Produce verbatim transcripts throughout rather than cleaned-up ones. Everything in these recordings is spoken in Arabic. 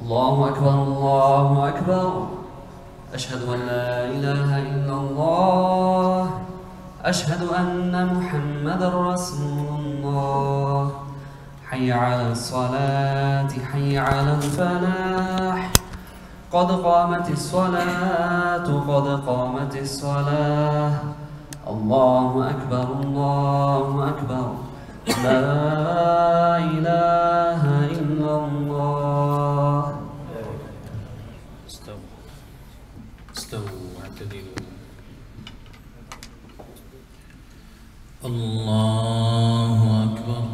الله أكبر الله أكبر. أشهد أن لا إله إلا الله. أشهد أن محمد رسول الله. حي على الصلاة حي على الفلاح. قد قامت الصلاة قد قامت الصلاة. الله أكبر الله أكبر. لا إله إلا الله. استووا استووا واعتدلوا. الله أكبر.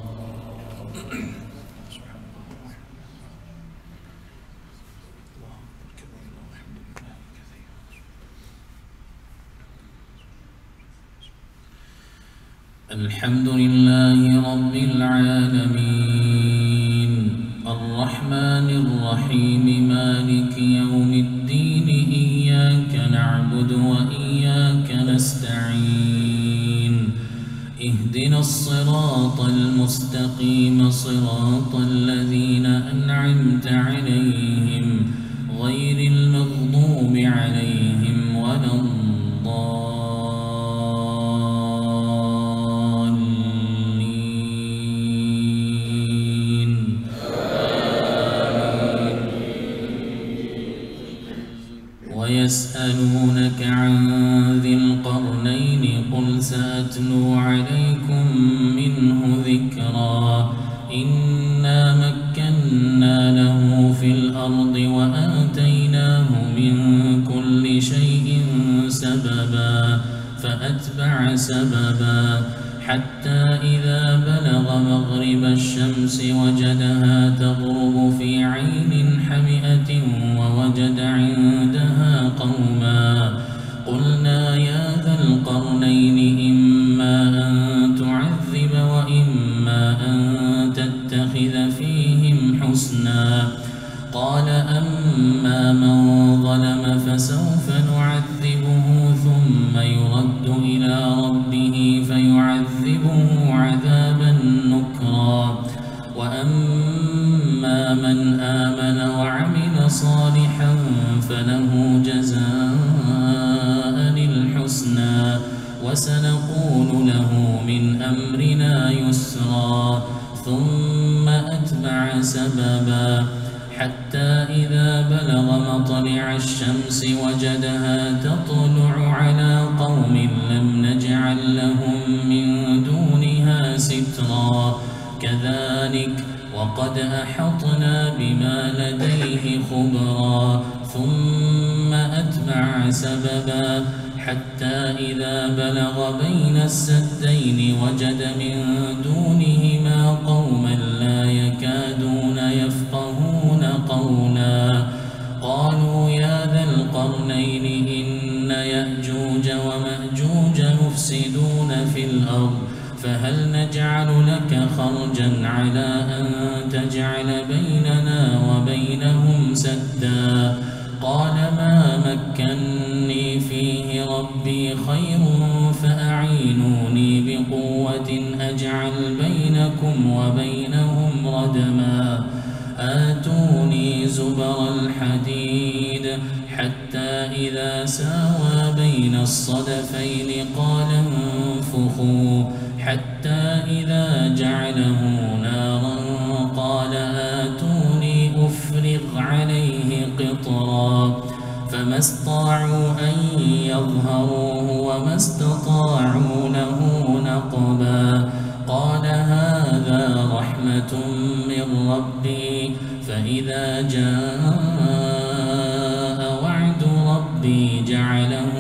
الحمد لله رب العالمين الرحمن الرحيم مالك يوم الدين إياك نعبد وإياك نستعين اهدنا الصراط المستقيم صراط الذين أنعمت عليهم غير المغضوب عليهم ولا الضالين. ويسألونك عن ذي القرنين قل سأتلو عليكم منه ذكرا. إنا مكنا له في الأرض وآتيناه من كل شيء سببا فأتبع سببا حتى إذا بلغ مغرب الشمس وجدها تغرب في عين حمئة ووجد عندها قوما قلنا يا ذا القرنين إما أن تعذب وإما أن تتخذ فيهم حسنا. قال أما من ظلم فسوف نعذبه ثم يرد إلى ربه فيعذبه عذابا نكرا. وأما من آمن وعمل صالحا فله جزاء الحسنى وسنقول له من أمرنا يسرا. ثم أتبع سببا حتى إذا بلغ مطلع الشمس وجدها تطلع على قوم لم نجعل لهم من دونها سترا. كذلك وقد أحطنا بما لديه خبرا. ثم أتبع سببا حتى إذا بلغ بين السدين وجد من دونهما قوما لا يكادون يفقهون قولا. قالوا يا ذا القرنين إن يأجوج ومأجوج مفسدون في الأرض فهل نجعل لك خرجا على أن تجعل بيننا وبينهم سدا. قال ما مكني فيه ربي خير فأعينوني بقوة أجعل بينكم وبينهم ردما. آتوني زبر الحديد حتى إذا ساوى بين الصدفين قال انفخوا حتى إذا جعله نارا قال آتوني أفرغ عليه قطرا. فما استطاعوا أن يظهروه وما استطاعوا له نقبا. قال هذا رحمة من ربي فإذا جاء وعد ربي جعله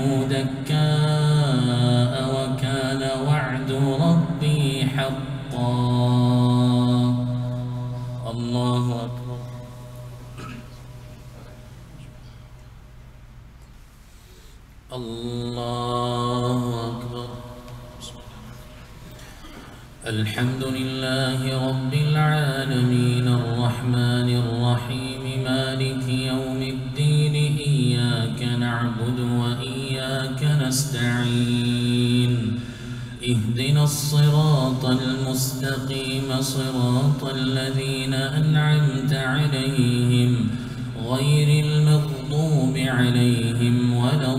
دكاء وكان وعد ربي حقا. الله أكبر. الله أكبر. الحمد لله رب العالمين الرحمن الرحيم مالك يوم الدين إياك نعبد وإياك نستعين اهدنا الصراط المستقيم صراط الذين أنعمت عليهم غير المغضوب عليهم ولا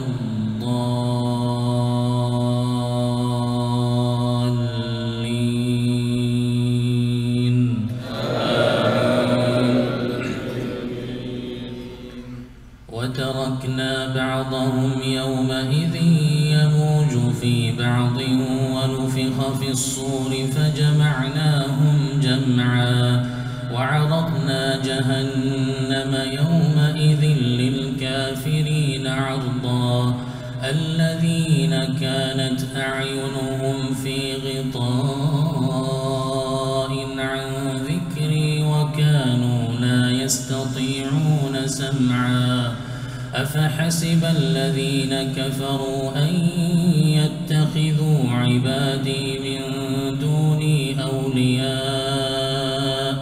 الضالين. وتركنا بعضهم يومئذ يموج في بعض ونفخ في الصور فجمعناهم جمعا وعرضنا جهنم يومئذ للكافرين عرضا الذين كانت أعينهم في غطاء عن ذكري وكانوا لا يستطيعون سمعا أفحسب الذين كفروا أن يتخذوا عبادي من دوني أولياء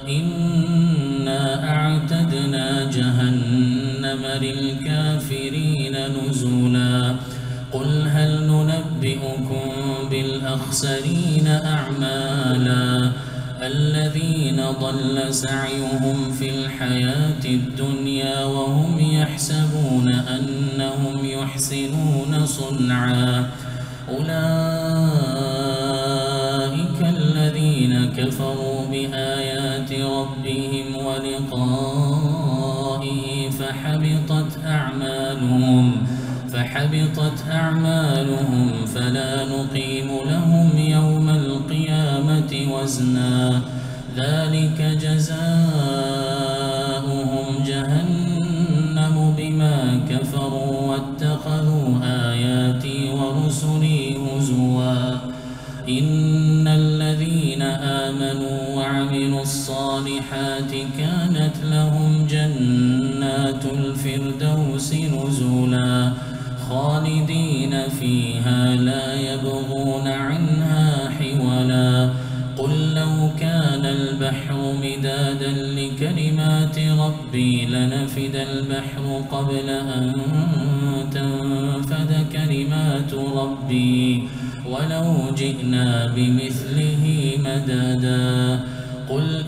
إنا أعتدنا جهنم للكافرين نزلا قل هل ننبئكم بالأخسرين أعمالا الذين ضل سعيهم في الحياة الدنيا وهم يحسبون أنهم يحسنون صنعا أولئك الذين كفروا بآيات ربهم ولقائه فحبطت أعمالهم فحبطت أعمالهم فلا نقيم لهم يوم القيامة وزنا ذلك جزاؤهم جهنم بما كفروا واتخذوا آياتي ورسلي هزوا إن الذين آمنوا وعملوا الصالحات كانت لهم جنات الفردوس نزلا خالدين فيها لا يبغون عنها حولا قل لو كان البحر مدادا لكلمات ربي لنفد البحر قبل أن تنفد كلمات ربي ولو جئنا بمثله مددا قل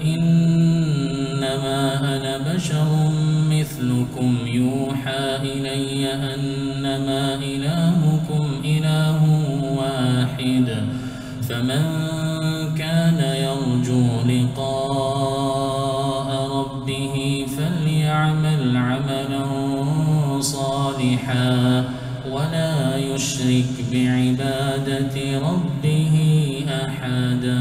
إنما أنا بشر مثلكم يوحى إلي أنما إلهكم إله واحد فمن كان يرجو لقاء ربه فليعمل عملا صالحا ولا يشرك بعبادة ربه أحدا.